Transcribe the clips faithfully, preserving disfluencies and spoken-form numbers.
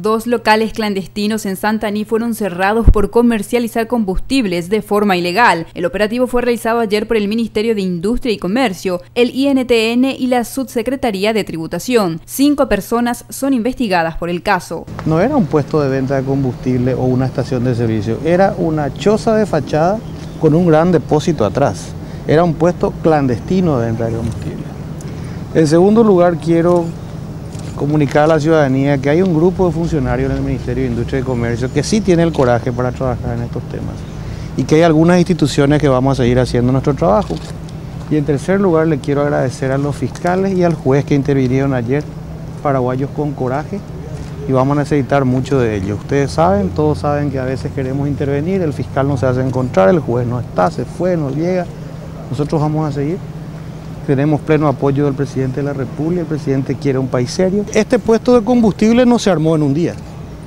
Dos locales clandestinos en Santaní fueron cerrados por comercializar combustibles de forma ilegal. El operativo fue realizado ayer por el Ministerio de Industria y Comercio, el I N T N y la Subsecretaría de Tributación. Cinco personas son investigadas por el caso. No era un puesto de venta de combustible o una estación de servicio, era una choza de fachada con un gran depósito atrás. Era un puesto clandestino de venta de combustible. En segundo lugar, quiero comunicar a la ciudadanía que hay un grupo de funcionarios en el Ministerio de Industria y Comercio que sí tiene el coraje para trabajar en estos temas y que hay algunas instituciones que vamos a seguir haciendo nuestro trabajo. Y en tercer lugar, le quiero agradecer a los fiscales y al juez que intervinieron ayer, paraguayos con coraje, y vamos a necesitar mucho de ellos. Ustedes saben, todos saben que a veces queremos intervenir, el fiscal no se hace encontrar, el juez no está, se fue, no llega. Nosotros vamos a seguir. Tenemos pleno apoyo del presidente de la República, el presidente quiere un país serio. Este puesto de combustible no se armó en un día.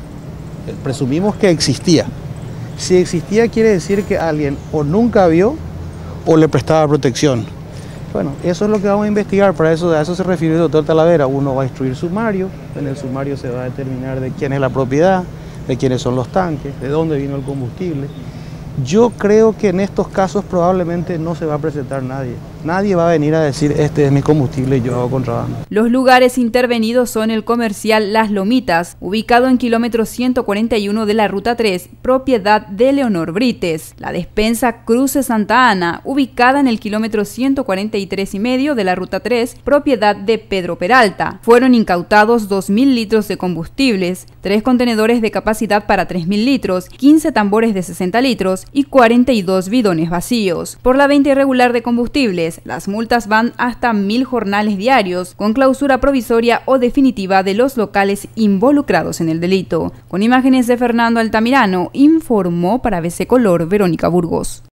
Presumimos que existía. Si existía quiere decir que alguien o nunca vio o le prestaba protección. Bueno, eso es lo que vamos a investigar, para eso, a eso se refiere el doctor Talavera. Uno va a instruir sumario, en el sumario se va a determinar de quién es la propiedad, de quiénes son los tanques, de dónde vino el combustible. Yo creo que en estos casos probablemente no se va a presentar nadie. Nadie va a venir a decir, este es mi combustible y yo hago contrabando. Los lugares intervenidos son el comercial Las Lomitas, ubicado en kilómetro ciento cuarenta y uno de la Ruta tres, propiedad de Leonor Brites. La despensa Cruce Santa Ana, ubicada en el kilómetro ciento cuarenta y tres y medio de la Ruta tres, propiedad de Pedro Peralta. Fueron incautados dos mil litros de combustibles, tres contenedores de capacidad para tres mil litros, quince tambores de sesenta litros y cuarenta y dos bidones vacíos. Por la venta irregular de combustibles, las multas van hasta mil jornales diarios, con clausura provisoria o definitiva de los locales involucrados en el delito. Con imágenes de Fernando Altamirano, informó para A B C Color Verónica Burgos.